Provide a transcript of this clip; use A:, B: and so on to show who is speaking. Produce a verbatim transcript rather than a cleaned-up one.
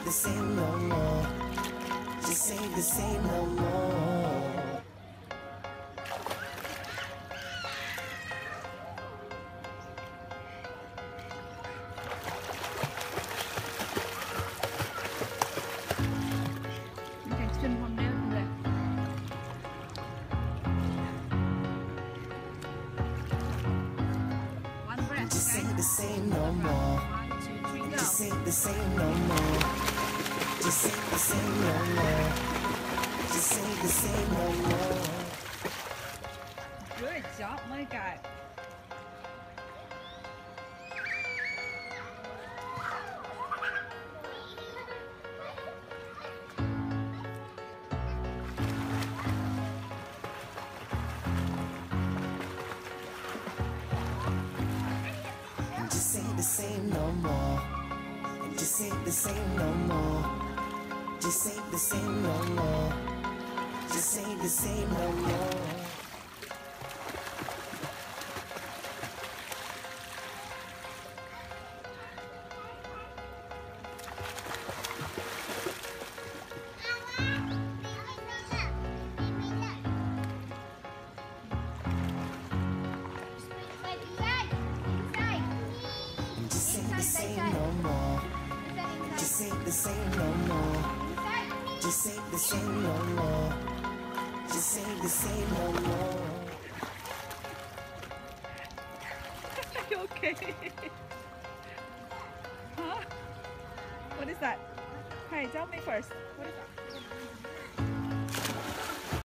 A: the same no more. Just ain't the same no more.
B: Chân hồn đeo rồi. One breath.
A: Just ain't the same no more.
B: One, two, three, go.
A: Just ain't the same no more. Just ain't the same no more. Just ain't the same no more.
B: Good job, Megat.
A: Just ain't the same no more. Just ain't the same no more. Just ain't the same no more. Just ain't the same no more. Just ain't the same no more. Just ain't the same no more. Just ain't the same no more. Just ain't the same no more.
B: You okay? Huh? What is that? Hey, tell me first. What is that?